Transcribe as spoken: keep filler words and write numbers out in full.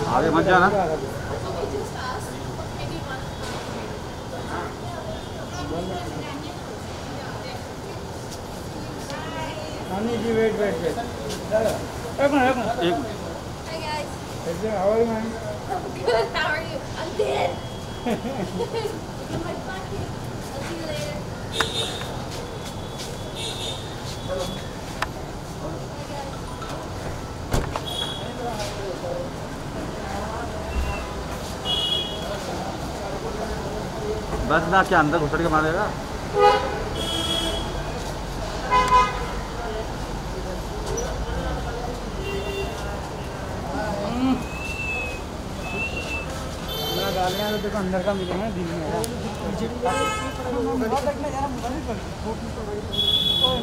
आगे मत जाना। जी वेट वेट वेट एक मिनट एक मिनट एक minute. Hi guys. How are you, man? I'm good. How are you? I'm dead. In my pocket. I'll see you later. बस ना क्या अंदर घुसड़ के मारेगा। गालियाँ तो देखो अंदर का मिलेगा दिन में।